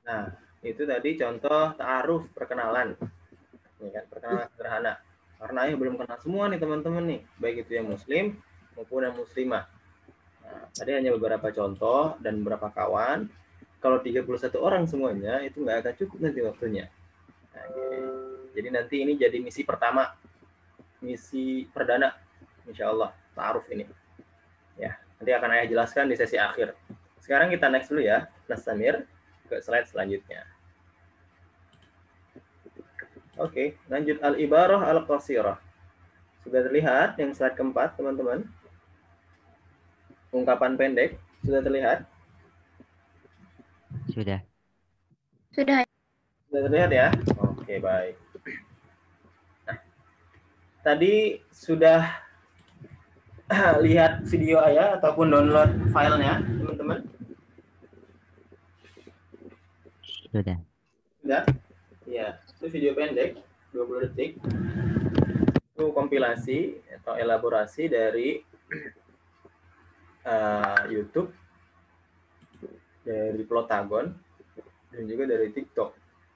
Nah, itu tadi contoh ta'aruf, perkenalan. Ya kan, perkenalan sederhana. Karena ayah belum kenal semua nih teman-teman nih, baik itu yang muslim maupun yang muslimah. Nah, tadi hanya beberapa contoh dan beberapa kawan. Kalau 31 orang semuanya itu nggak akan cukup nanti waktunya. Nah, jadi nanti ini jadi misi pertama, misi perdana, insya Allah, ta'aruf ini. Ya, nanti akan ayah jelaskan di sesi akhir. Sekarang kita next dulu ya, Nasamir, ke slide selanjutnya. Oke, lanjut al-ibarah al-qasirah. Sudah terlihat yang slide keempat, teman-teman? Ungkapan pendek, sudah terlihat? Sudah. Sudah. Sudah terlihat ya? Oke, baik. Nah, tadi sudah lihat video ayah ataupun download filenya, teman-teman? Sudah. Sudah? Ya, itu video pendek, 20 detik. Itu kompilasi atau elaborasi dari YouTube, dari Plotagon, dan juga dari TikTok.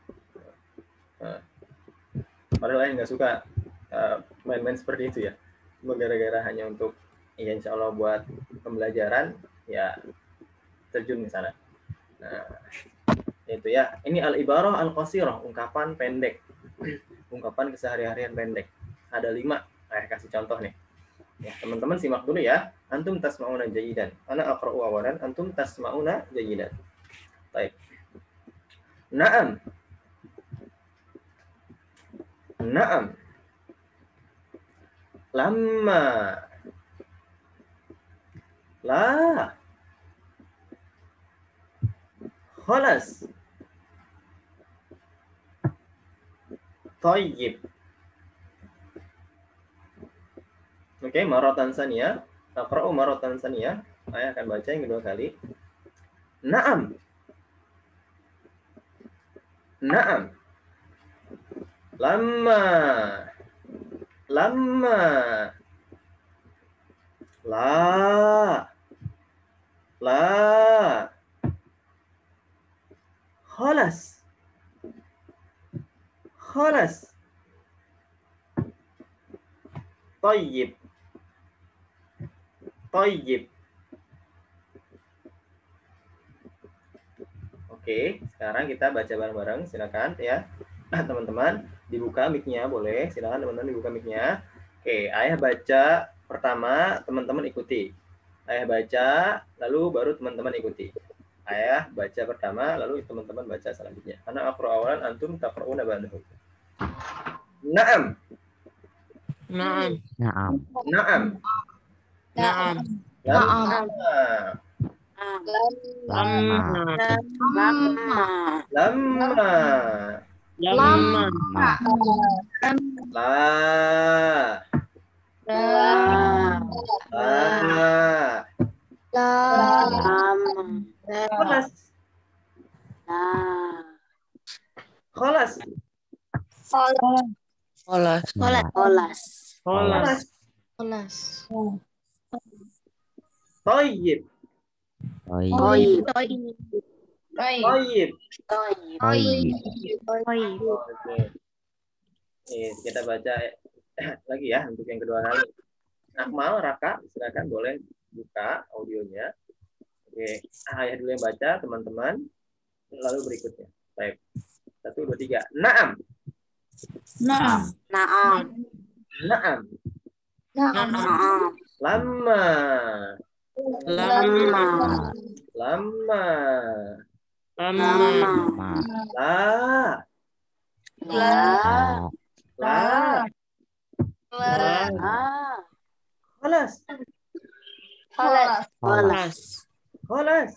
Padahal saya nggak suka main-main seperti itu ya. Cuma gara-gara hanya untuk ya insya Allah buat pembelajaran, ya terjun ke sana. Nah, itu ya. Ini al-ibarah al-qasirah, ungkapan pendek. Ungkapan kesehari-harian pendek. Ada 5. Saya kasih contoh nih. Ya, teman-teman simak dulu ya. Antum tasma'una jayidan. Ana aqra'u awalan, antum tasma'una jayidan. Baik. Naam. Naam. Lama. La. Khalas. Tayyib. Oke, maratan saniyah. Aqra'u maratan saniyah. Saya akan baca yang kedua kali. Naam. Naam. Lama. Lama. La. La. Khalas. Khalas. Tayyib. Tayyib. Oke, sekarang kita baca bareng-bareng. Silakan ya, teman-teman. Dibuka mic-nya boleh. Silakan teman-teman dibuka mic-nya. Oke, ayah baca pertama, teman-teman ikuti. Ayah baca, lalu baru teman-teman ikuti. Ayah baca pertama, lalu teman-teman baca selanjutnya. Ana aqra'u awalan, antum taqra'una ba'dahu. Naam. Naam. Naam. Naam. Naam. Lama. Lama. Lama. Lama. La. Khalas. Khalas. Olas. Tayyib. Tayyib. Tayyib. Tayyib. Oke. Kita baca lagi ya untuk yang kedua kali. Akmal, Raka, silakan boleh buka audionya. Oke, ayah dulu yang baca, teman-teman. Lalu berikutnya. Baik. 1, 2, 3. Naam. Naam. Naam. Naam. Lama. Lama. Lama. Lama. La. Khalas. Khalas.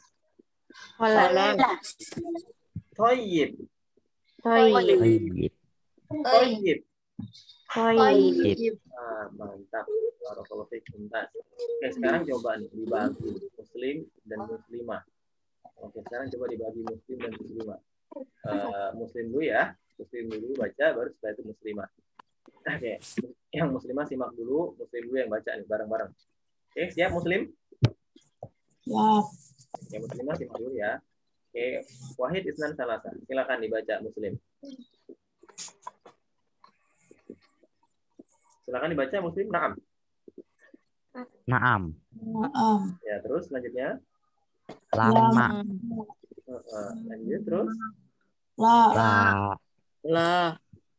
Tayyib. Tayyib. Tayyib. Tayyib. Mantap. Barakallahu fiikum. Oke, sekarang coba nih dibagi muslim dan muslimah. Oke, sekarang coba dibagi muslim dan muslimah. Muslim dulu ya. Muslim dulu baca, baru setelah itu muslimah. Oke, yang muslimah simak dulu, muslim dulu yang baca nih bareng-bareng. Oke, siap muslim? Siap. Yang muslimah simak dulu ya. Oke, wahid isnan salasa. Silakan dibaca Muslim. Silakan dibaca Muslim. Naam. Naam. Ya, terus selanjutnya. Lama. Lanjut terus. La. La.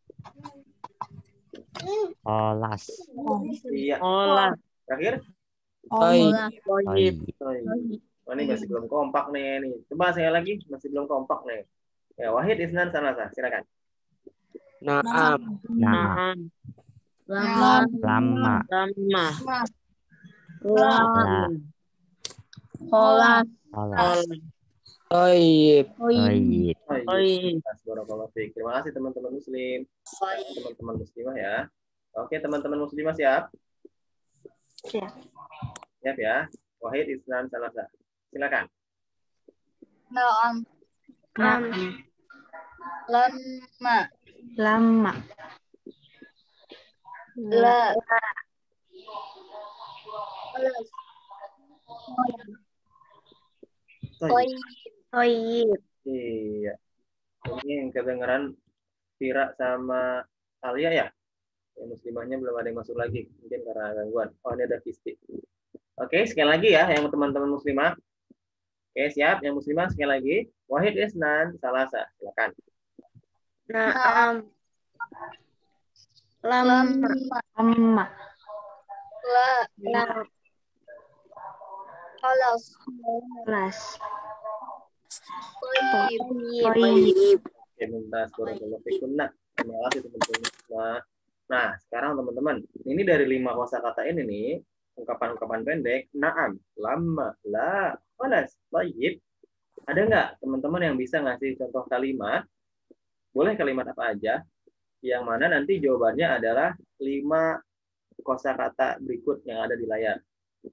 Olas. Iya. Olah. Terakhir. Toyib. Toyib. Oh, ini masih belum kompak nih. Coba saya lagi, masih belum kompak nih. Ya, wahid isnan salasa. Silakan. Naam. Naam. Lama. Lama. Lama. La. Olah. Olas. Toyib. Toyib. Toyib. Barakallahu fiik. Terima kasih teman-teman muslim. Teman-teman muslimah ya. Oke, teman-teman muslimah siap? Siap. Siap ya. Wahid isnan salasa. Silakan. Naam. Lama. Lama. La. Toyib. Toyib. Iya. Ini yang kedengeran Vira sama Alia ya? Yang muslimahnya belum ada yang masuk lagi. Mungkin karena gangguan. Oh, ini ada Kisti. Oke, sekali lagi ya yang teman-teman muslimah. Oke, siap. Yang muslimah sekali lagi. Wahid isnan salasa. Silakan. Naam. Lama. Lama. La. Olas. Olas. Toyib. Toyib. Oke, mumtaz. Barakallahu fiikum. Nah, terima kasih teman-teman semua. Nah, sekarang teman-teman, ini dari 5 kosakata ini nih, ungkapan-ungkapan pendek, naam, lama, la, olas, toyib. Ada nggak teman-teman yang bisa ngasih contoh kalimat? Boleh kalimat apa aja? Yang mana nanti jawabannya adalah 5 kosakata berikut yang ada di layar.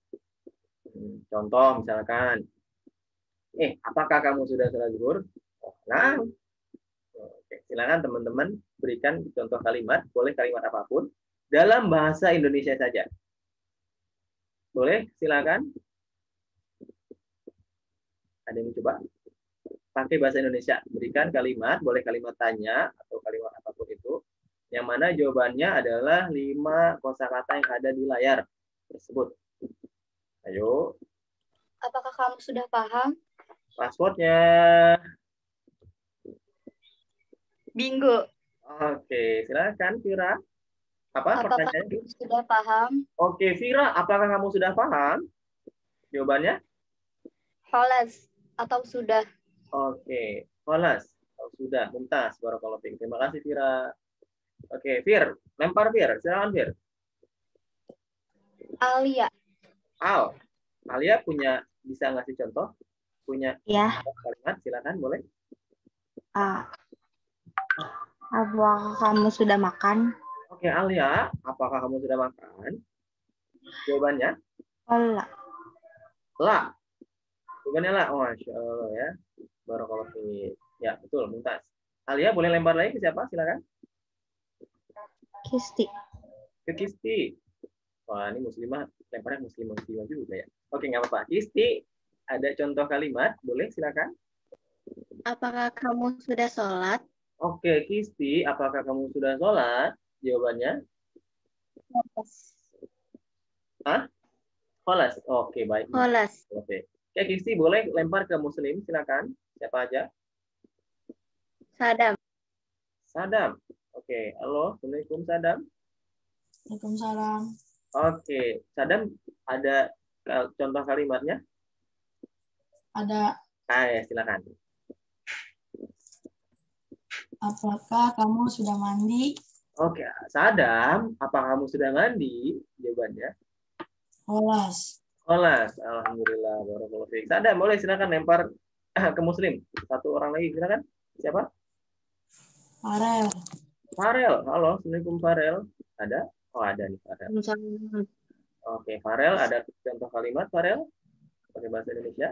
Contoh misalkan, apakah kamu sudah sholat zuhur? Nah, oke, silakan teman-teman berikan contoh kalimat, boleh kalimat apapun, dalam bahasa Indonesia saja. Boleh, silakan. Ada yang coba? Pakai bahasa Indonesia, berikan kalimat, boleh kalimat tanya atau kalimat apapun itu, yang mana jawabannya adalah 5 kosakata yang ada di layar tersebut. Ayo. Apakah kamu sudah paham? Passwordnya. Bingo. Oke, silakan Vira. Apa Apakah pertanyaannya? kamu sudah paham? Oke, Vira, apakah kamu sudah paham? Jawabannya? Holas atau sudah? Oke, Holas. Oh, sudah, mumtaz. Barakallahu fiik. Terima kasih, Vira. Oke, Vir. Lempar, Vir. Silakan, Vir. Alia. Al. Alia bisa ngasih contoh? Punya Ya. kalimat? Silakan, boleh. Apakah kamu sudah makan? Oke, Alia. Apakah kamu sudah makan? Jawabannya? Olah. La. Jawabannya la. Oh, Masya Allah ya. Barakallahu fiik. Ya, betul, mumtaz. Alia boleh lempar lagi ke siapa? Silakan. Kisti. Ke Kisti. Wah, ini muslimah, lemparnya muslimah juga ya. Oke, nggak apa-apa. Kisti, ada contoh kalimat? Boleh, silakan. Apakah kamu sudah sholat? Oke, Kisti, apakah kamu sudah sholat? Jawabannya? Hah? Kholas. Oke, baik. Holas. Oke, Kisti boleh lempar ke muslim, silakan. Siapa aja? Sadam. Sadam. Oke, halo, Assalamualaikum Sadam. Waalaikumsalam. Oke, Sadam ada contoh kalimatnya? Ada. Ya, silakan. Apakah kamu sudah mandi? Oke, Sadam, apakah kamu sudah mandi? Jawabannya? Holas. Kholas. Alhamdulillah. Barakallahu fiik. Sadam, boleh silakan lempar ke muslim. Satu orang lagi, silakan. Siapa? Farel. Farel. Halo, Assalamualaikum Farel. Ada? Oh, ada nih Farel. Oke, Farel, ada contoh kalimat Farel? Pakai bahasa Indonesia.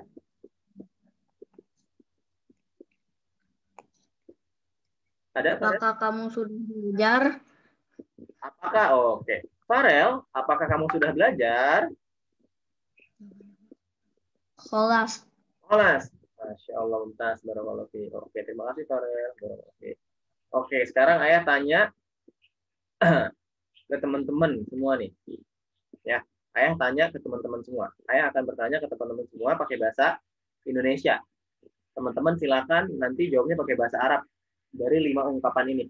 Ada, Farel? Apakah kamu sudah belajar? Apakah? Oke. Farel, apakah kamu sudah belajar? Holas. Kholas. Masya Masya Allah, Mumtaz. Barakallahu fiik. Oke, terima kasih Farel. Barakallahu fiik. Oke, sekarang ayah tanya ke teman-teman semua nih. Ya, ayah tanya ke teman-teman semua. Ayah akan bertanya ke teman-teman semua pakai bahasa Indonesia. Teman-teman silakan nanti jawabnya pakai bahasa Arab dari 5 ungkapan ini.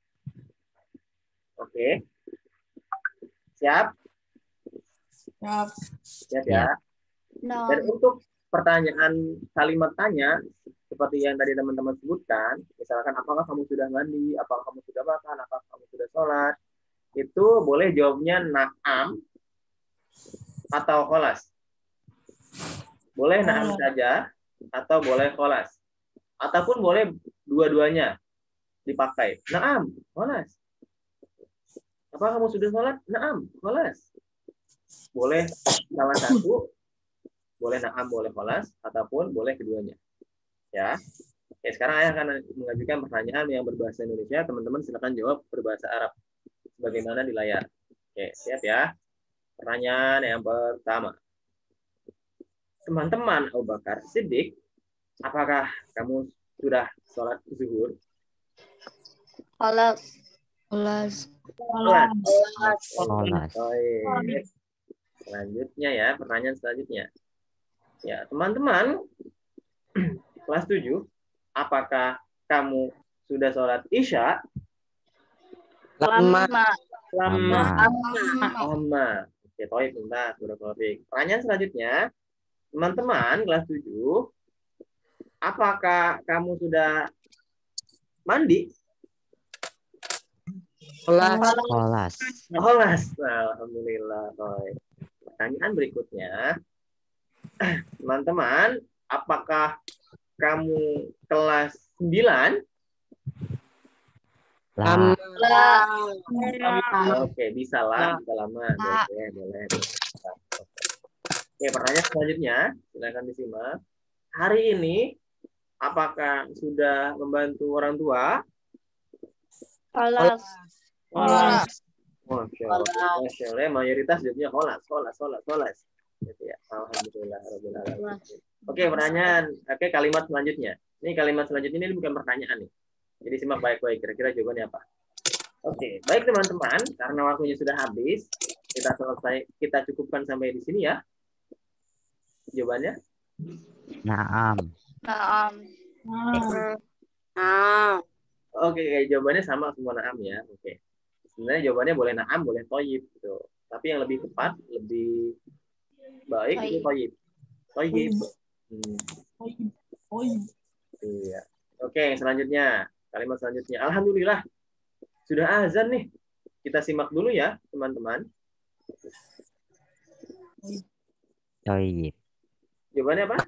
Oke. Siap? Siap. Siap ya. Dan untuk pertanyaan kalimat tanya seperti yang tadi teman-teman sebutkan, misalkan apakah kamu sudah mandi, apakah kamu sudah makan, apakah kamu sudah sholat, itu boleh jawabnya na'am atau kholas. Boleh na'am saja atau boleh kholas. Ataupun boleh dua-duanya dipakai. Na'am, kholas. Apakah kamu sudah sholat? Na'am, kholas. Boleh salah satu, boleh na'am, boleh kholas, ataupun boleh keduanya. Ya. Oke, sekarang ayah akan mengajukan pertanyaan yang berbahasa Indonesia. Teman-teman silakan jawab berbahasa Arab. Sebagaimana di layar. Oke, siap ya. Pertanyaan yang pertama. Teman-teman Abu Bakar Siddiq, apakah kamu sudah sholat zuhur? Kholas. Sholat. Kholas. Baik. Selanjutnya ya, pertanyaan selanjutnya. Ya, teman-teman kelas 7, apakah kamu sudah sholat Isya? Lama. Oke, baik, bentar. Pertanyaan selanjutnya, teman-teman kelas 7, apakah kamu sudah mandi? Kholas. Kholas. Alhamdulillah. Baik. Pertanyaan berikutnya, teman-teman, apakah kamu kelas 9? Lama. Oke, bisa lah, bisa lama. Oke, boleh. Oke, pertanyaan selanjutnya, silakan disimak. Hari ini, apakah sudah membantu orang tua? Kholas. Masya Allah, mayoritas jawabnya kholas. Gitu ya. Alhamdulillah. Oke, pertanyaan. Oke, kalimat selanjutnya. Ini kalimat selanjutnya ini bukan pertanyaan nih. Jadi simak baik-baik. Kira-kira jawabannya apa? Oke, baik teman-teman. Karena waktunya sudah habis, kita cukupkan sampai di sini ya. Jawabannya? Naam. Oke, jawabannya sama semua naam ya. Oke. Sebenarnya jawabannya boleh naam, boleh toyib gitu. Tapi yang lebih tepat, lebih baik itu toyib. Toyib. Iya. Oke, selanjutnya. Kalimat selanjutnya. Alhamdulillah. Sudah azan nih. Kita simak dulu ya, teman-teman. Toyib. Jawabannya apa?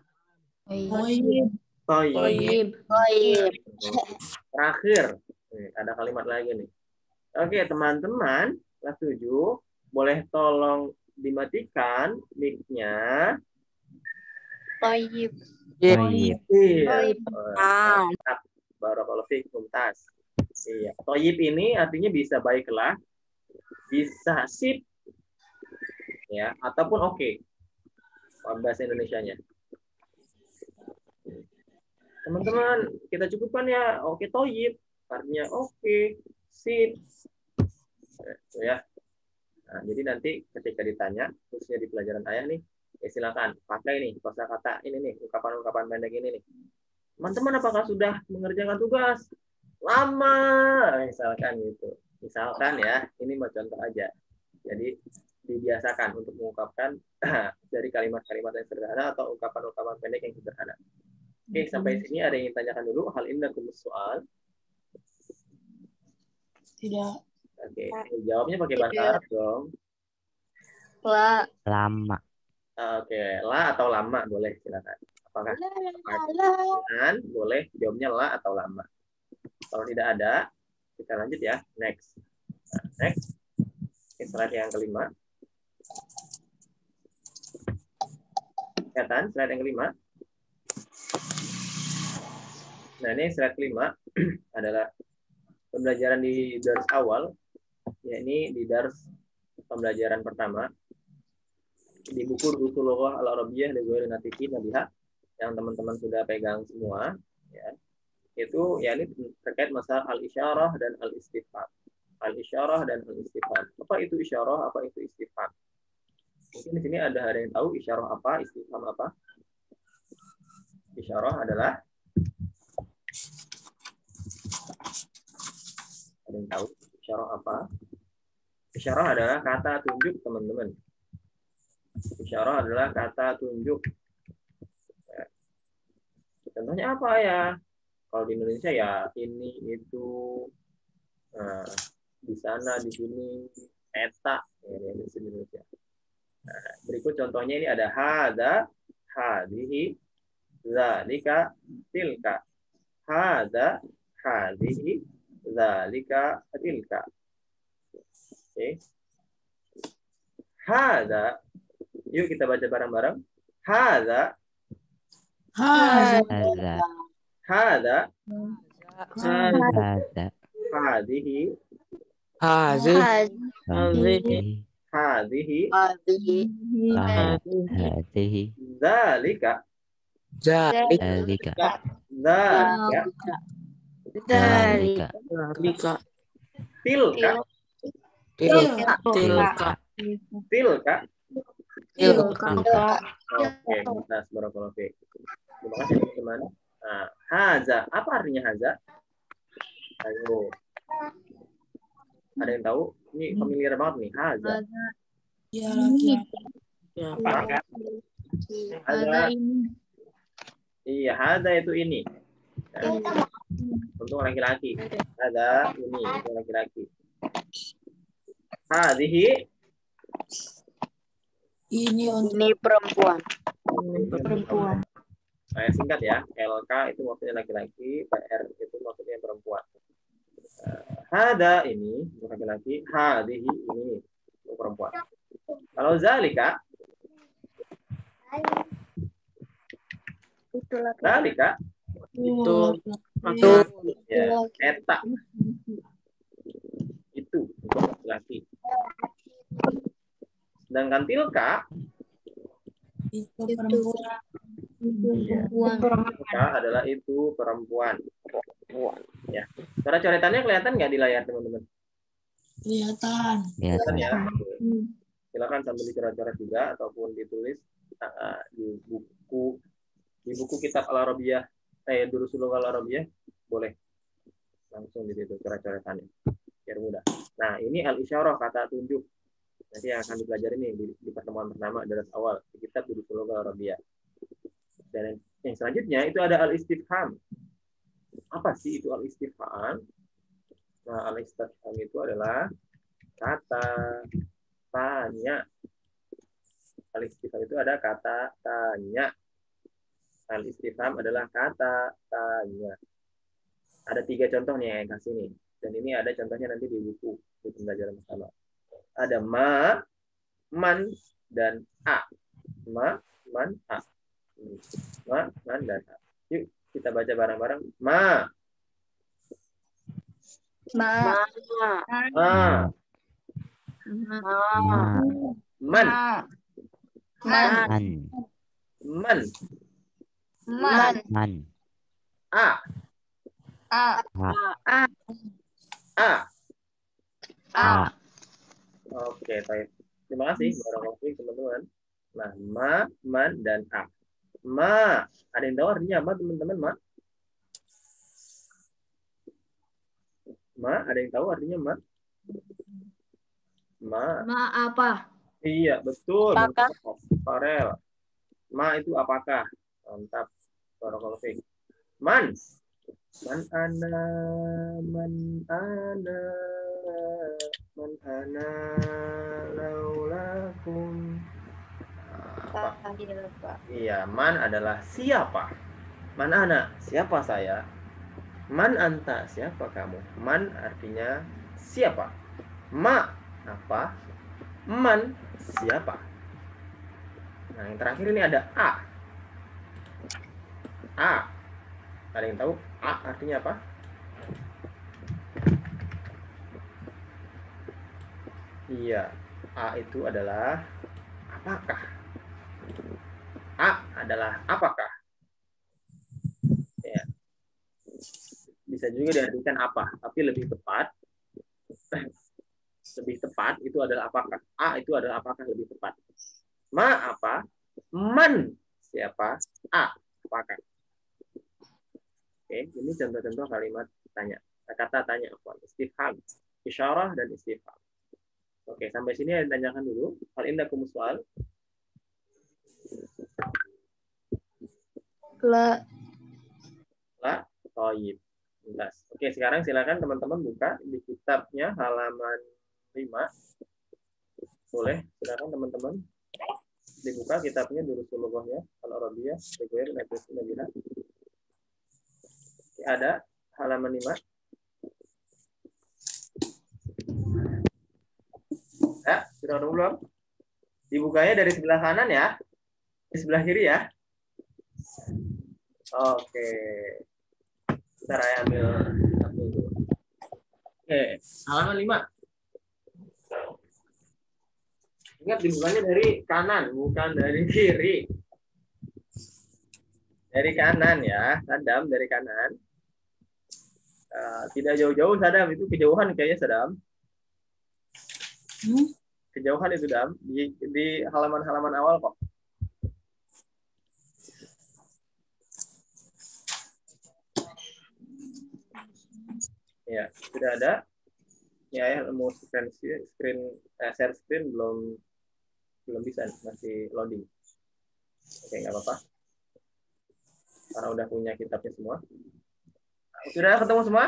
Toyib. Terakhir. Nih, ada kalimat lagi nih. Oke, teman-teman. Kelas 7. Boleh tolong dimatikan mic-nya. Toyib. Iya. Barakallahu fiik, Mumtaz. Iya. Toyib ini artinya bisa baiklah, bisa sip, ya, ataupun oke. Bahasa Indonesianya. Teman-teman, kita cukupkan ya. Oke, toyib. Artinya oke, sip. Ya. Nah, jadi nanti ketika ditanya, khususnya di pelajaran ayah nih, ya silakan pakai nih kosakata ini nih, ungkapan-ungkapan pendek ini nih. Teman-teman, apakah sudah mengerjakan tugas? Lama, misalkan gitu. Misalkan ya, ini mau contoh aja. Jadi dibiasakan untuk mengungkapkan dari kalimat-kalimat yang sederhana atau ungkapan-ungkapan pendek yang sederhana. Oke, sampai sini ada yang ingin tanyakan dulu. Hal ini dan soal. Tidak. Oke, jawabnya pakai bahasa Arab dong. Lama. Oke, la atau lama boleh, silakan. Apakah boleh jawabnya la atau lama? Kalau tidak ada, kita lanjut ya. Next. Nah, next. Slide yang kelima. Kelihatan slide yang kelima. Nah, ini slide kelima adalah pembelajaran di dars awal, yakni di dars pembelajaran pertama di buku Lughah Al-Arabiyyah li Ghairi Natiqin Nabiha yang teman-teman sudah pegang semua, ya, itu ya ini terkait masalah al-isyarah dan al-istifham. Al-isyarah dan al-istifham. Apa itu isyarah? Apa itu istifham? Mungkin di sini ada yang tahu isyarah apa, istifham apa? Isyarah adalah, ada yang tahu isyarah apa? Isyarah adalah kata tunjuk, teman-teman. Isyarah adalah kata tunjuk. Ya. Contohnya apa ya? Kalau di Indonesia ya ini, itu, nah, di sana, di sini, eta, ya, di Indonesia. Nah, berikut contohnya ini ada hada, hadihi, zalika, tilka. Hada, hadihi, zalika, tilka. Oke. Hada, yuk kita baca bareng-bareng. Hada, Hadza. Hadza. hada, Hadza. hadihi, Hadhihi. hadihi, Hadhihi. zalika, Dzalika. zalika, Dzalika. tilka, Tilka. tilka. Tilka. Oke, mumtaz, barakallahu fiik. Terima kasih teman-teman. Nah, haza, apa artinya haza? Ayo. Ada yang tahu? Ini familiar banget nih, haza. Ya laki-laki. Apa? Haza. Iya, haza itu ini. Nah, untuk laki-laki. Haza ini untuk laki-laki. Hadihi Ini untuk perempuan. perempuan. Nah, singkat ya, LK itu maksudnya laki-laki, PR itu maksudnya perempuan. Hada ini untuk laki-laki, hadihi ini untuk perempuan. Kalau zalika, zalika Itu ya, eta itu untuk laki-laki. Sedangkan tilka, itu perempuan. tilka adalah itu perempuan. Ya, cara coretannya kelihatan nggak di layar teman-teman? Kelihatan. Kelihatan Kelihatan. ya. Silakan sambil dicoret-coret juga ataupun ditulis di buku kitab Al-Arabiyah, Durusul Lughah Al-Arabiyah, boleh langsung di situ coret-coretannya biar mudah. Nah, ini al-isyarah, kata tunjuk. Nanti yang akan dipelajari nih di pertemuan pertama daras awal di kitab Durusul Lughah Al-Arabiyah. Dan yang selanjutnya itu ada al-istifham. Apa sih itu al-istifham? Nah, al-istifham itu adalah kata tanya. Al-istifham itu ada kata tanya. Al-istifham adalah kata tanya. Ada 3 contoh nih yang kasih nih. Dan ini ada contohnya nanti di buku di pembelajaran pertama. Ada ma, man, dan a. Ma, man, a. Ma, man, dan a. Yuk kita baca bareng-bareng. Ma. Ma. Man. Man. Man. A. Oke, baik. Terima kasih barakallahu teman-teman. Nah, ma, man, dan a. Ma. Ada yang tahu artinya apa, teman-teman? Ma? Ma, ada yang tahu artinya ma? Ma. Ma apa? Iya, betul. Apakah? Farel. Ma itu apakah? Mantap. Barakallahu fiik. Man. Man ana, man ana, man ana laulakum. Iya, man adalah siapa. Man ana, siapa saya. Man anta, siapa kamu. Man artinya siapa. Ma, apa. Man, siapa. Nah, yang terakhir ini ada a. A. Ada yang tahu a artinya apa? Iya, a itu adalah apakah. A adalah apakah. Bisa juga diartikan apa, tapi lebih tepat itu adalah apakah. A itu adalah apakah lebih tepat. Ma apa? Man siapa? A apakah. Oke, ini contoh-contoh kalimat tanya. Kata tanya apa? Istifham, isyarah dan istifham. Oke, sampai sini yang ditanyakan dulu. Hal indakum soal? La. La, toyib. Oke, sekarang silakan teman-teman buka di kitabnya halaman 5. Boleh, silakan teman-teman dibuka kitabnya Durusul Lughahnya Al-Arabiyah Seguer Nabis Nabila. Ada halaman 5. Ya, sudah ketemu belum? Dibukanya dari sebelah kanan ya. Di sebelah kiri ya. Oke. Bentar saya ambil dulu. Oke, halaman 5. Ingat dibukanya dari kanan, bukan dari kiri. Dari kanan ya, Sadam dari kanan. Tidak jauh-jauh Sadam, itu kejauhan kayaknya Sadam. Kejauhan itu Dam, di halaman-halaman awal kok. Ya, sudah ada. Ya, mau share screen belum bisa, masih loading. Oke, nggak apa-apa. Karena udah punya kitabnya semua. Sudah ketemu semua?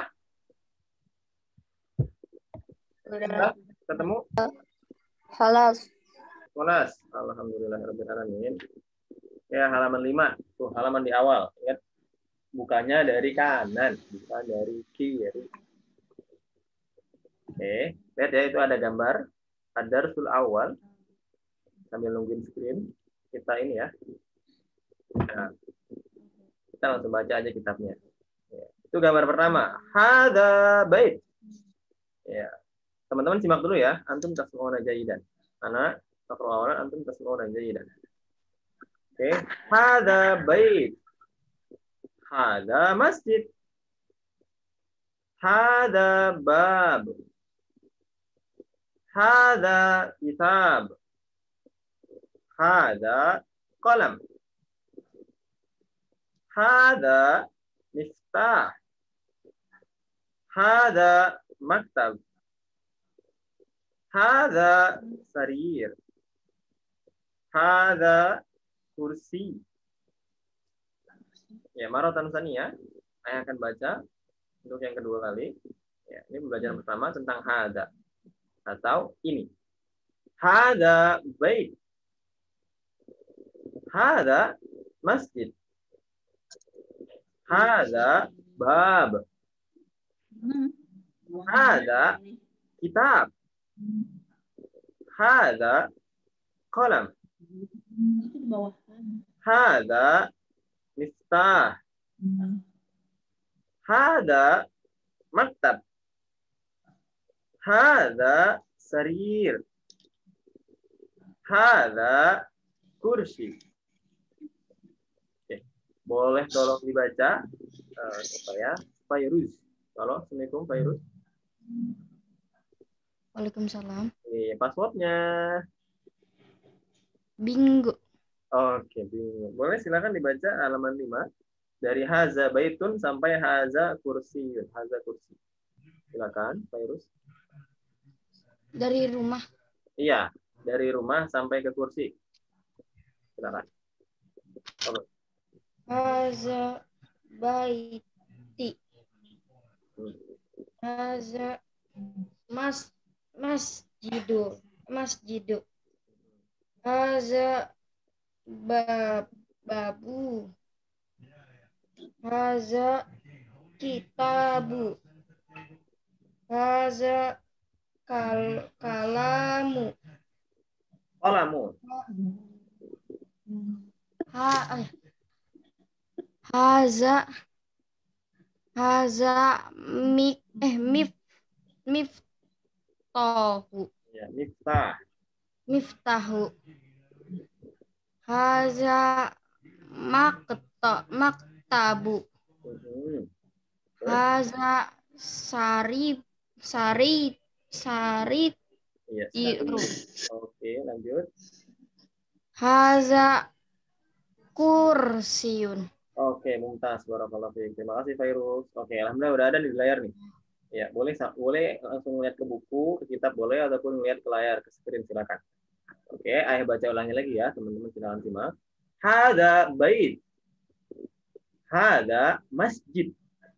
Udah. Ketemu? Halas. Kelas. Alhamdulillahirabbil alamin. Ya, halaman 5. Tuh, halaman di awal. Ingat, bukanya dari kanan, bukan dari kiri. Oke, lihat ya, itu ada gambar Ad-Darsul Awal. Sambil nungguin screen, kita ini ya. Nah, kita langsung baca aja kitabnya. Ya. Itu gambar pertama. Hada bait. Ya. Teman-teman simak dulu ya. Antum tasma'una jayidan. Ana taqra'una antum tasma'una jayidan. Oke. Hada bait. Hada masjid. Hada bab. Hada kitab. Hada qalam. Hada miftah. Hada maktab. Hada sarir. Hada kursi. Ya, maratan sania. Saya akan baca untuk yang kedua kali. Ya, ini pembelajaran pertama tentang hada atau ini. Hada bait. Hada masjid. Hada bab. Hada kitab. Hada qalam. Hada miftah. Hada maktab. Hada sarir. Hada kursi. Oke. Boleh tolong dibaca supaya Fairuz. Halo, Assalamualaikum Fairuz. Waalaikumsalam. Passwordnya. Bingo. Oke, bingung. Boleh silakan dibaca halaman 5 dari haza baitun sampai haza kursi. Haza kursi. Silakan, Fairuz. Dari rumah. Iya, dari rumah sampai ke kursi. Silakan. Haza baiti. Haza masjidu. Haza babu. Haza kitabu. Haza kalamu. Kalamu. Haza miftahu. Ya, miftah. Miftahu. Haza maktabu. Haza sari Iya, tiru. Oke, lanjut. Haza kursiun. Oke, mumtaz. Barakallahu fiik. Terima kasih Fairuz. Oke, alhamdulillah udah ada di layar nih. Ya, boleh langsung lihat ke buku, ke kitab boleh, ataupun lihat ke layar, ke screen silakan. Oke, ayah baca ulangi lagi ya, teman-teman silakan simak. Hada bait. Hada masjid.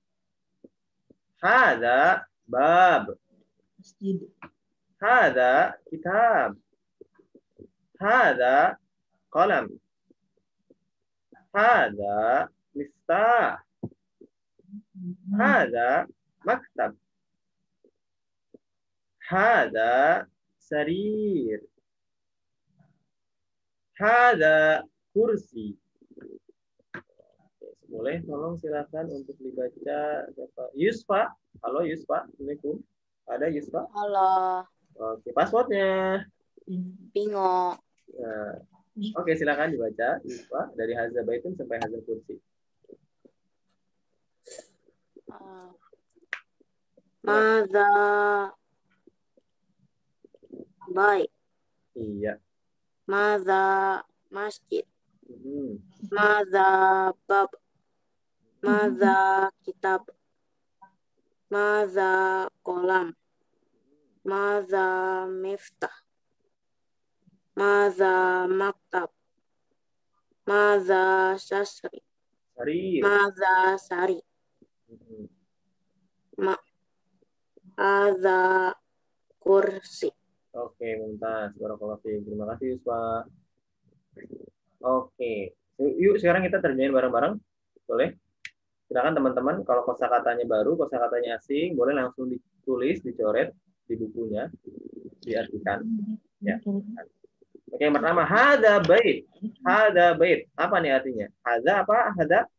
Hada bab. Masjid. Hada kitab. Hada qalam. Hada miftah. Hada maktab. Hada sarir. Hada kursi. Boleh tolong silakan untuk dibaca. Yusfa. Halo Yusfa. Assalamualaikum. Ada Yusfa? Halo, Oke, passwordnya. bingung. Nah, oke, silakan dibaca Yusfa dari Haza Baitun sampai Haza Kursi. Maza baik. Iya. Maza masjid. Hmm. Maza bab. Maza kitab. Maza kolam. Maza miftah. Maza maktab. Maza sasri. Sarir. Maza sari. Hmm. Maza kursi. Oke, mumtaz. Barakallahu fiik. Terima kasih Yusfa. Oke. Yuk sekarang kita terjemahin bareng-bareng. Boleh? Silakan teman-teman, kalau kosakatanya baru, kosakatanya asing, boleh langsung ditulis, dicoret di bukunya, diartikan. Ya. Oke, yang pertama, hada bait. Hada bait. Apa nih artinya? Hada apa? Hada?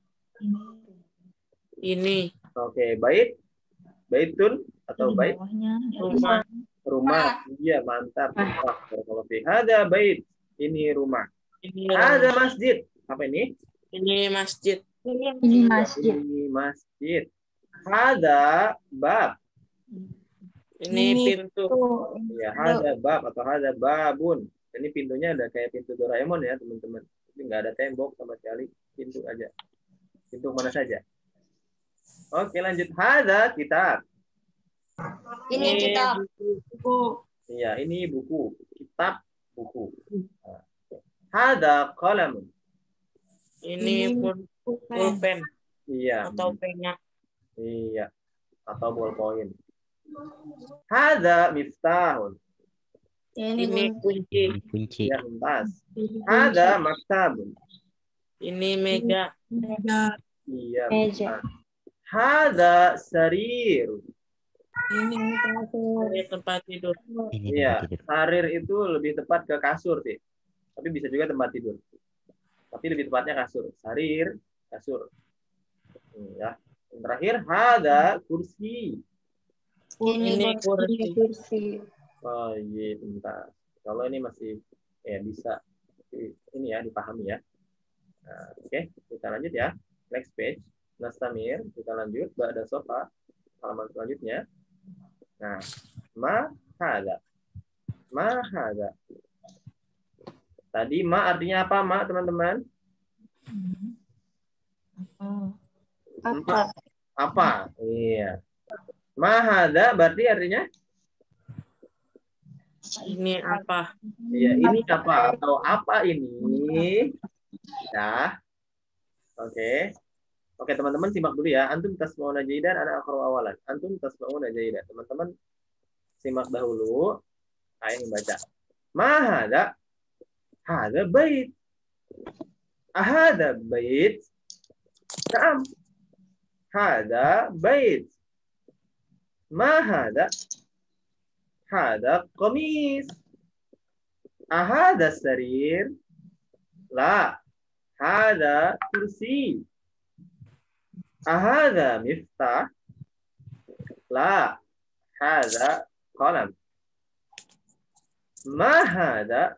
Ini Oke, bait. Baitun atau bait? rumah. Rumah. Iya, mantap. Kalau hada bait. Ini rumah. Ini Hada masjid. Apa ini? Ini masjid. Ini masjid. Ini masjid. Hada bab. Ini pintu. Ya, hada bab atau hada babun. Ini pintunya ada kayak pintu Doraemon ya, teman-teman. Ini nggak ada tembok sama sekali, pintu aja. Pintu mana saja. Oke, lanjut. Hada kitab. Ini kitab. Buku. Iya, ini buku. Kitab, buku. Nah. Hada qalam. Ini pulpen Iya. atau pena. Iya. Atau ballpoint. Hada miftahun. Ini kunci. Kunci. Ya, mumtaz. Hada maktabun. Ini meja. Iya. Meja. mumtaz. Hada sarir. Ini tempat tidur. Ini Iya, tempat tidur. sarir itu lebih tepat ke kasur sih. Tapi bisa juga tempat tidur. Tapi lebih tepatnya kasur. Sarir, kasur. Ya. Yang terakhir, hada kursi. Ini kursi. Oh iya, bentar. Kalau ini masih bisa ini ya dipahami ya. Nah, oke, kita lanjut ya. Next page. Nastamir, kita lanjut. Ba'da sofa, halaman selanjutnya. Nah, ma hada. Ma hada. Tadi ma artinya apa, ma, teman-teman? Apa? Iya. Ma hada berarti artinya? Ini apa? Iya, ini apa? Atau apa ini? Ya. Oke. Oke, teman-teman simak dulu ya. Antum tasma'una jaidan, ana aqra'u awalan. Antum tasma'una jaidan. Teman-teman simak dahulu. Saya yang baca. Ma hada? Hada bait. Ahada bait? Naam. Hada bait. Ma hada? Hada qamis. Ahada sarir? La. Hada kursi. Ahada miftah? La. Hada qalam. Ma hada?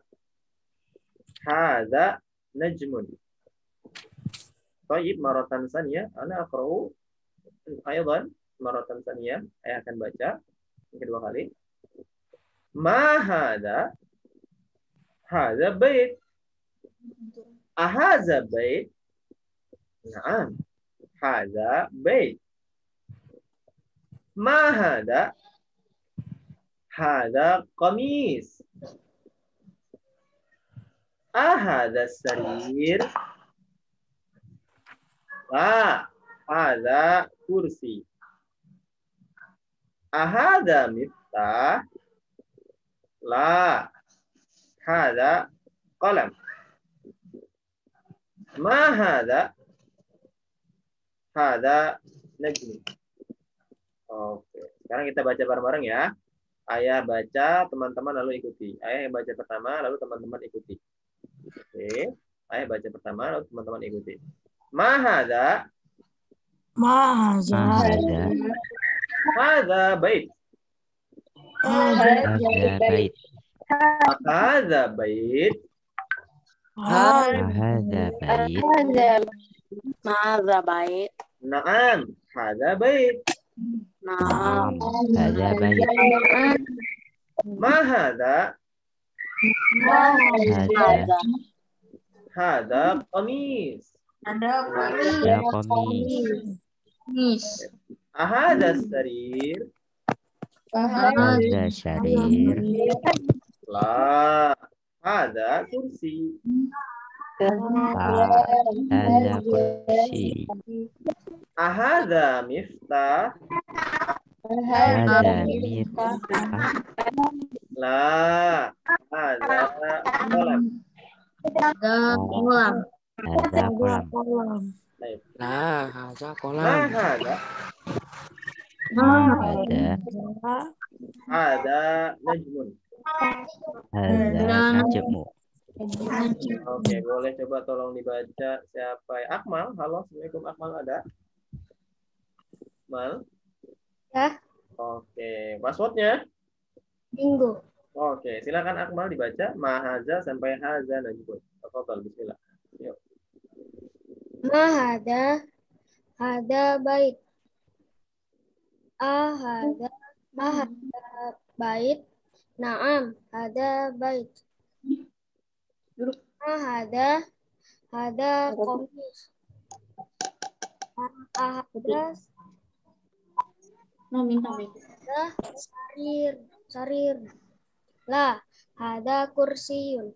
Hada najmun. Tayyib maratan saniyah ana aqra'u Aydan maratan tsaniyah, saya akan baca yang kedua kali. Ma hada? Hada bait. Ahaza bait? Naam. Hada bait. Ma hada? Hada qamis. Ahada sarir? La. Hada kursi. Ahada miftah? La. Hada qalam. Ma hada? Hada najmi. Oke, sekarang kita baca bareng-bareng ya. Ayah baca, teman-teman lalu ikuti. Ayah yang baca pertama, lalu teman-teman ikuti. Oke, ayah baca pertama, lalu teman-teman ikuti. Ma hada? Ma hada? Hada bait. Hada bait. Hada bait. Hada bait. Ma'adha bait. Naam, hada bait. Naam. Hada bait. Ma hada? Hada. Hada qamis. Hada qamis. Ahada sarir? Hada syarir. La. Hada kursi. Hada kursi. Ahada miftah? Hada miftah. La. Hada qalam. Hada kolam. Baik. Nah, haza Ma kolam. hada? Ma hada? Hada najmun. Hada najmu. Oke, boleh coba tolong dibaca siapa ya? Akmal. Halo, Assalamualaikum. Akmal ada? Mal? Ya. Oke, passwordnya? Minggu. Oke, silakan Akmal dibaca. Mahaza sampai haza najmun. Tafadhal, bismillah. Yuk. Ma hada bait. Ahada bait. Naam, hada bait. Hada qamis. Ahada sarir. La, hada kursiyun.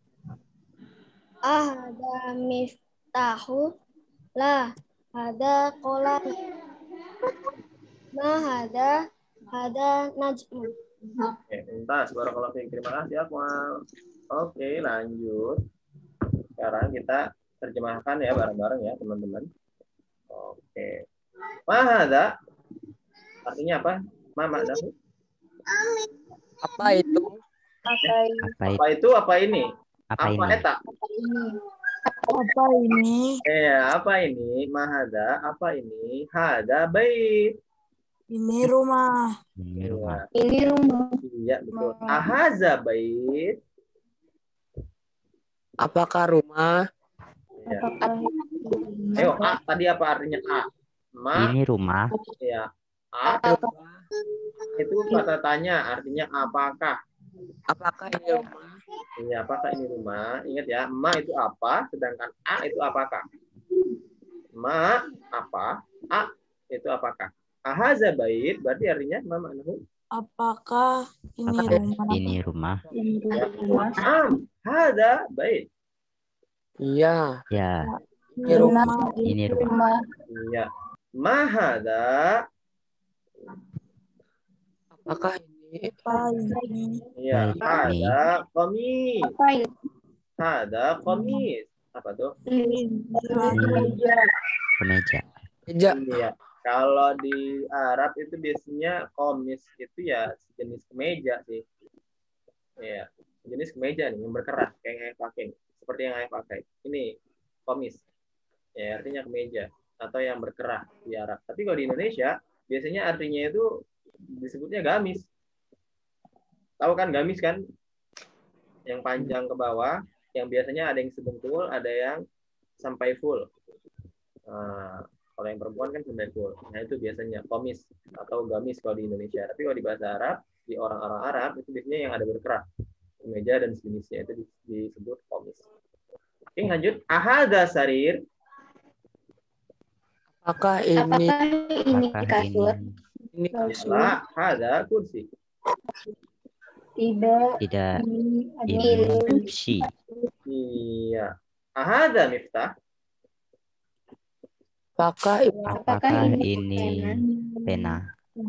Ahada miftahu. La, hada kolam. Ma hada najmu. Oke, tuntas. Barakallahu fiik. Terima kasih Akmal. Oke, lanjut. Sekarang kita terjemahkan ya bareng-bareng ya, teman-teman. Oke. Mahada artinya apa? Ma maknahu? Apa itu? Apa itu? Apa ini? Apa ini? Eta? Apa ini? Apa ini? Mahada, apa ini? Hada bait. Ini rumah. Ini rumah. Ini rumah. Iya, betul. Ahaza bait. Apakah rumah? Ya. Ayo, A tadi apa artinya A? Ma, Ini rumah. ya. A itu kata tanya, artinya apakah? Apakah ini rumah? Iya, apakah ini rumah? Ingat ya, ma itu apa, sedangkan A itu apakah? Ma apa? A itu apakah? Ahaza bait berarti artinya ma maknahu? Apakah ini Apakah rumah? ini rumah? Ya. Hada bait. Iya. Ya, Ini rumah. ini rumah. Iya. Ma hada? Apakah ini? Apa ini? Iya, Baik, hada qamis. Apa itu? Hada qamis. Apa tuh? Ini kemeja. Meja. Iya. Kalau di Arab itu biasanya komis itu ya jenis kemeja sih. Iya, jenis kemeja nih yang berkerah kayak yang ayah pakai. Seperti yang ayah pakai. Ini komis. Ya, artinya kemeja atau yang berkerah di Arab. Tapi kalau di Indonesia biasanya artinya itu disebutnya gamis. Tahu kan gamis kan? Yang panjang ke bawah, yang biasanya ada yang sedengkul, ada yang sampai full. Nah, Kalau yang perempuan kan sendakul. Nah itu biasanya komis atau gamis kalau di Indonesia. Tapi kalau di bahasa Arab, di orang-orang Arab itu biasanya yang ada berkerah, kemeja dan sejenisnya itu disebut komis. Oke, lanjut. Ahada sarir. Apakah ini Apakah ini kasur? La hada kursi. Tidak. tidak Ini ini kursi? Iya. Ahada miftah. Apakah ini pena?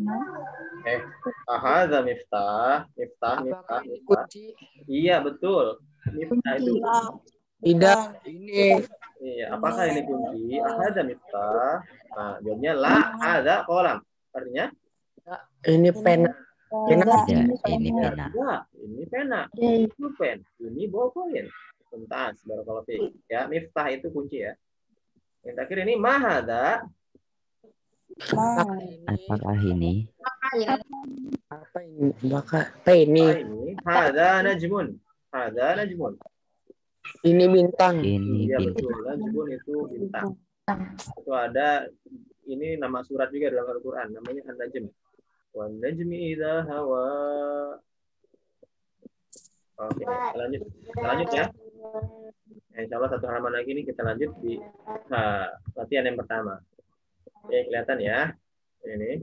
Ahada miftah. Miftah. kunci? Iya, betul. Miftah itu Tidak, ini iya, apakah ini kunci? Ahada miftah. Nah, jawabnya la ada kolam. Artinya ini pena. Tidak ini pena. enggak, ini pena. Itu pen. Ini bolpoin. Tuntas, barakallahu fiik. Ya, miftah itu kunci ya. Yang terakhir ini mahada. Apakah ini Apa ini? Apa ini? Ini hada najmun. Hada najmun. Ini bintang. ini Iya bintang? betul. Najmun itu bintang. Itu ada ini nama surat juga dalam Al-Qur'an, namanya An-Najm. Wan najmi idza hawa. Oke, kita lanjut ya. Insya Allah satu halaman lagi nih kita lanjut di latihan yang pertama. Oke, kelihatan ya. Ini.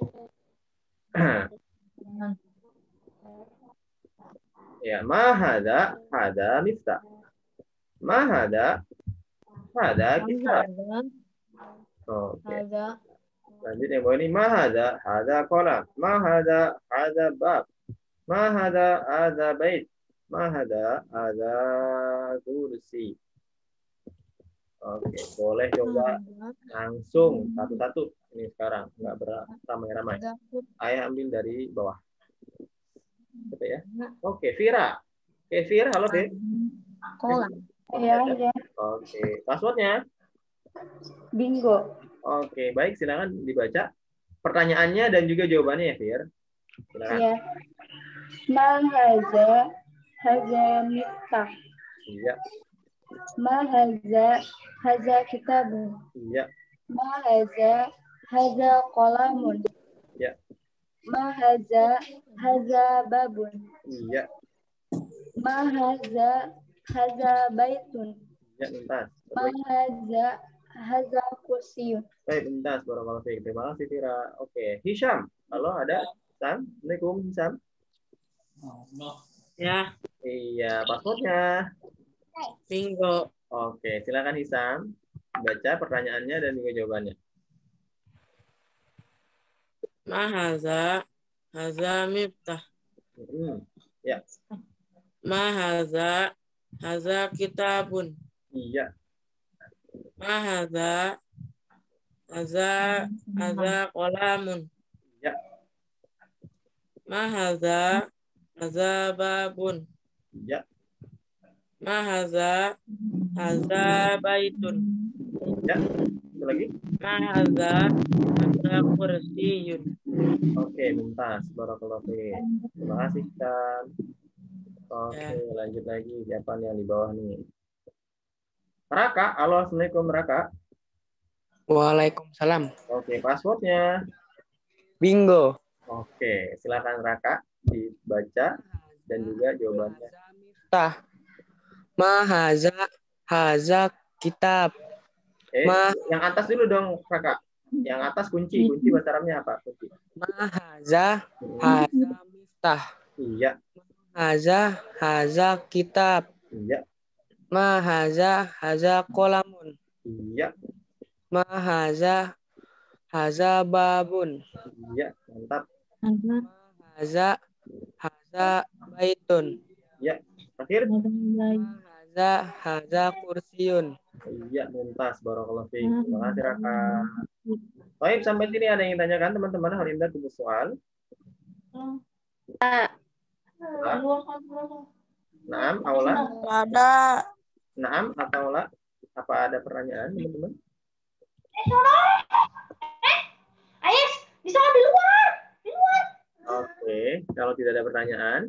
Ya, mahada hada miftah. Mahada kitab. Oke. Lanjut yang bawah ini mahada hada kolam. Mahada hada bab. Mahada hada bait. Mahada hada kursi. Oke, boleh coba langsung satu-satu ini sekarang, nggak beramai-ramai. Ayah ambil dari bawah. Gitu ya. Oke, Vira. Oke, Vira, halo, Vira. Ya. Oke, passwordnya. Bingo. Oke, baik, silakan dibaca pertanyaannya dan juga jawabannya ya, Fir. Silakan. Ya. Ma haza miftah. Iya, Ma haza kitabun. iya, Ma haza qalamun. iya, Ma haza babun. iya, Ma haza baitun. iya, tuntas. Ma haza kursiyun. Baik, tuntas. Barakallahu fiik. Terima kasih, Fira. Oke, Hisham. Halo, ada? Hisham? Assalamualaikum, Hisham. Ya, Iya, passwordnya. bingo. Oke, silakan Hisham. Baca pertanyaannya dan juga jawabannya. Haza miftah. Ya, Haza kitabun. iya, Haza qalamun. iya, Haza babun. iya, Haza baitun. iya. Satu lagi. Haza kursiyun. Oke, tuntas. Barakallahu fiik. Terima kasih, Hisham. Oke, lanjut lagi. Siapa nih yang di bawah nih? Raka, halo, assalamualaikum Raka. Waalaikumsalam. Oke, passwordnya. Bingo. Oke, silakan Raka dibaca dan juga jawabannya. Miftah. Ma haza kitab. Yang atas dulu dong, Raka. Yang atas kunci bahasa Arabnya apa? Kunci. Ma haza miftah. Iya, Haza kitab. iya, Ma haza qalamun. iya, Ma haza babun. iya, mantap. Ma haza baitun. Iya, terakhir. Ma haza kursiyun. Iya, mumtaz. Barakallahu fiik. Terima kasih, Raka. Baik, sampai sini ada yang ditanyakan teman-teman? Hal indah tunggu soal. Naam, aula. Ada. Naam atau la? Apa ada pertanyaan, teman-teman? Ayes, bisa di luar. Oke, kalau tidak ada pertanyaan,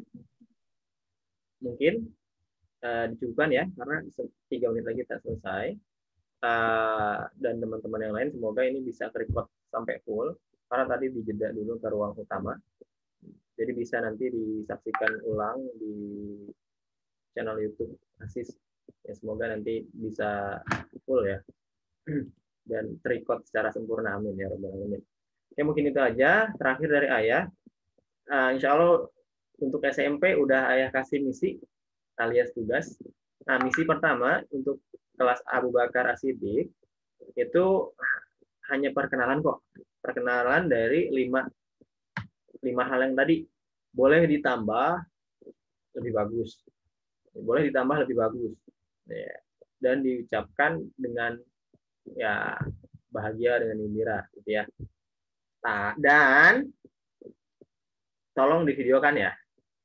mungkin dicukupkan ya, karena 3 menit lagi tak selesai. dan teman-teman yang lain semoga ini bisa record sampai full karena tadi dijeda dulu ke ruang utama. Jadi bisa nanti disaksikan ulang di channel YouTube Asis. Ya, semoga nanti bisa full ya dan record secara sempurna, amin ya rabbal alamin. Oke, mungkin itu aja terakhir dari Ayah. Insya Allah untuk SMP udah Ayah kasih misi alias tugas. Nah, misi pertama untuk kelas Abu Bakar As-Siddiq itu hanya perkenalan kok. Perkenalan dari 5 hal yang tadi. Boleh ditambah lebih bagus. Boleh ditambah lebih bagus. Ya. Dan diucapkan dengan ya bahagia, dengan gembira gitu ya. Nah, dan tolong divideokan ya.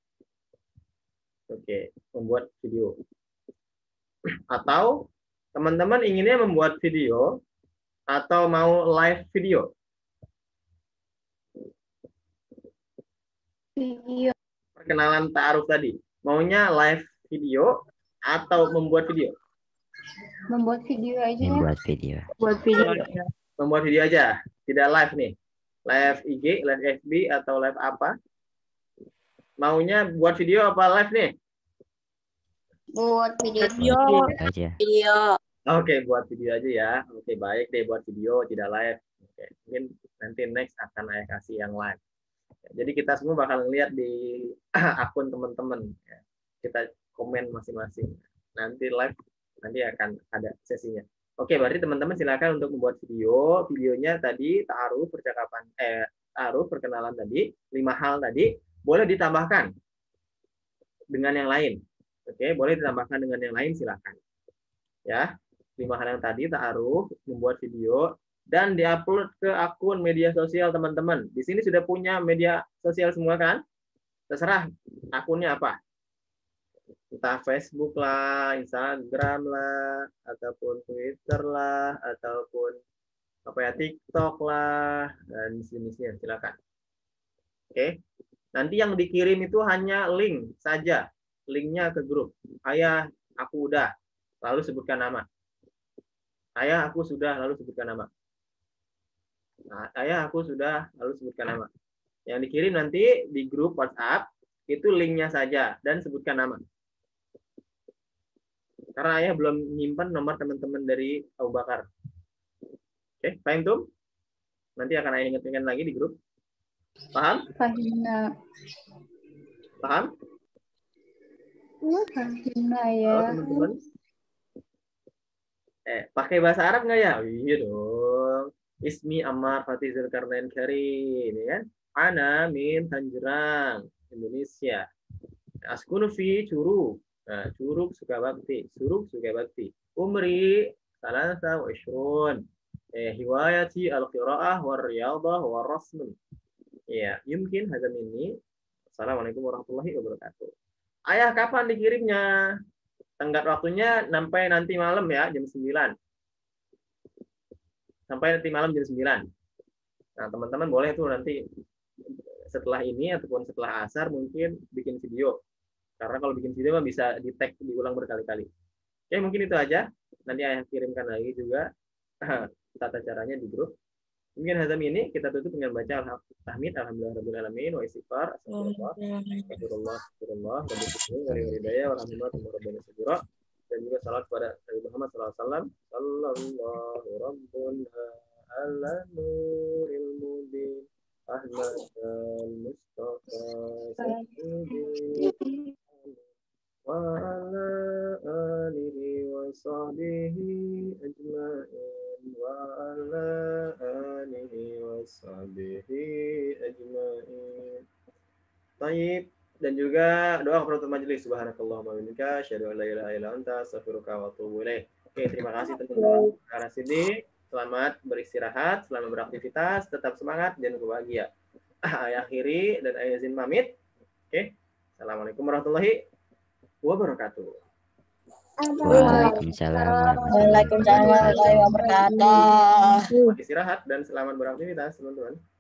Oke, membuat video. Atau teman-teman inginnya membuat video atau mau live video? Video. Perkenalan ta'aruf tadi. Maunya live video atau membuat video? Membuat video aja ya. Membuat video. Buat video. Membuat video aja, tidak live nih. Live IG, live FB atau live apa? Maunya buat video apa live nih? Buat video. Aja. Oke, buat video aja ya. Oke, baik deh buat video, tidak live. Oke, mungkin nanti next akan Ayah kasih yang live. Jadi kita semua bakal ngeliat di akun teman-teman. Kita komen masing-masing. Nanti live, nanti akan ada sesinya. Oke, berarti teman-teman silakan untuk membuat video. Videonya tadi ta'aruf percakapan, ta'aruf perkenalan tadi, 5 hal tadi, boleh ditambahkan dengan yang lain. Oke, boleh ditambahkan dengan yang lain silakan. Ya, 5 hal yang tadi ta'aruf, membuat video dan diupload ke akun media sosial teman-teman. Di sini sudah punya media sosial semua kan? Terserah akunnya apa. Entah Facebook lah, Instagram lah, ataupun Twitter lah, ataupun apa ya, TikTok lah, dan jenisnya silakan. Oke. Nanti yang dikirim itu hanya link saja. Linknya ke grup. Ayah, aku udah. Lalu sebutkan nama. Ayah, aku sudah. Lalu sebutkan nama. Nah, ayah, aku sudah. Lalu sebutkan nama. Yang dikirim nanti di grup WhatsApp, itu linknya saja. Dan sebutkan nama. Karena ayah belum nyimpan nomor teman-teman dari Abu Bakar. Oke, paham tuh? Nanti akan ayah ingatkan lagi di grup. Paham? Fahimna. Paham? Fahimna ya. Oh, teman-teman. Pakai bahasa Arab nggak ya? Iya dong. Ismi Ammar Fatih Zulkarnain Karim, ya kan? Ana min Tangerang, Indonesia. Askunu fi Curug. Nah, Curug Sukabakti. Curug Sukabakti. Umri salasa wa ishrun. Hiwayati al-qira'ah war riyadah war rasm. Ya, mungkin hadam ini. Assalamualaikum warahmatullahi wabarakatuh. Ayah, kapan dikirimnya? Tenggat waktunya sampai nanti malam ya, jam 9. Sampai nanti malam jam 9. Nah, teman-teman boleh tuh nanti setelah ini ataupun setelah asar mungkin bikin video. Karena kalau bikin video mah bisa di-tag diulang berkali-kali. Oke, mungkin itu aja. Nanti ayah kirimkan lagi juga tata caranya di grup. Mungkin hazam ini kita tutup dengan baca tahmid alhamdulillahirabbil alamin wa istighfar astagfirullah dan juga salat kepada Nabi Muhammad sallallahu rabbuna ala nuril mubin ahmad al-mustafa sayyidi wa ala alihi wa sahbihi ajma'in wa ala alihi wa sahbihi ajma'in. Baik, dan juga doa penutup majelis. Subhanakallahumma wa bihamdika asyhadu an la ilaha illa anta astaghfiruka wa atubu ilaik. Oke, terima kasih teman-teman. Karena sini selamat beristirahat, selamat beraktivitas, tetap semangat dan bahagia. Ayah akhiri dan ayah izin pamit. Oke. Assalamualaikum warahmatullahi wabarakatuh. Waalaikumsalam. Waalaikumsalam warahmatullahi wabarakatuh. Istirahat dan selamat beraktivitas, teman-teman.